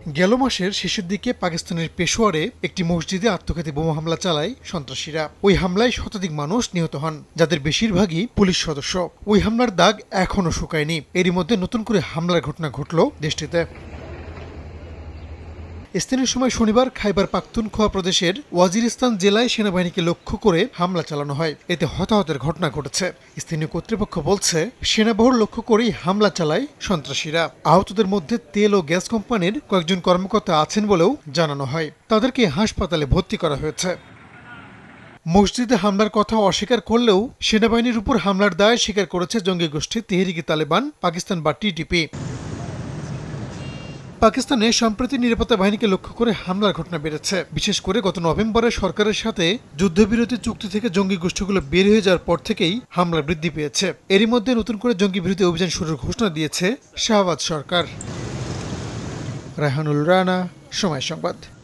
গেল মাসের শেষের দিকে পাকিস্তানের পেশোয়ারে একটি মসজিদে আত্মঘাতী বোমা হামলা চালায় সন্ত্রাসীরা। ওই হামলায় শতাধিক মানুষ নিহত হন, যাদের বেশিরভাগই পুলিশ সদস্য। ওই হামলার দাগ এখনও শুকায়নি। এরই মধ্যে নতুন করে হামলার ঘটনা ঘটল দেশটিতে। স্থানীয় সময় শনিবার খাইবার পাখতুনখোয়া প্রদেশের ওয়াজিরিস্তান জেলায় সেনাবাহিনীকে লক্ষ্য করে হামলা চালানো হয়। এতে হতাহতের ঘটনা ঘটেছে। স্থানীয় কর্তৃপক্ষ বলছে, সেনাবহর লক্ষ্য করেই হামলা চালায় সন্ত্রাসীরা। আহতদের মধ্যে তেল ও গ্যাস কোম্পানির কয়েকজন কর্মকর্তা আছেন বলেও জানানো হয়। তাদেরকে হাসপাতালে ভর্তি করা হয়েছে। মসজিদে হামলার কথা অস্বীকার করলেও সেনাবাহিনীর উপর হামলার দায় স্বীকার করেছে জঙ্গি গোষ্ঠী তেহরিকে তালেবান পাকিস্তান বা টিটিপি। পাকিস্তানে সম্প্রতি নিরাপত্তা বাহিনীকে লক্ষ্য করে হামলার ঘটনা বেড়েছে। বিশেষ করে গত নভেম্বরে সরকারের সাথে যুদ্ধবিরতি চুক্তি থেকে জঙ্গি গোষ্ঠীগুলো বের হয়ে যাওয়ার পর থেকেই হামলা বৃদ্ধি পেয়েছে। এরই মধ্যে নতুন করে জঙ্গি বিরোধী অভিযান শুরুর ঘোষণা দিয়েছে শাহবাজ সরকার। রায়হানুল রানা, সময় সংবাদ।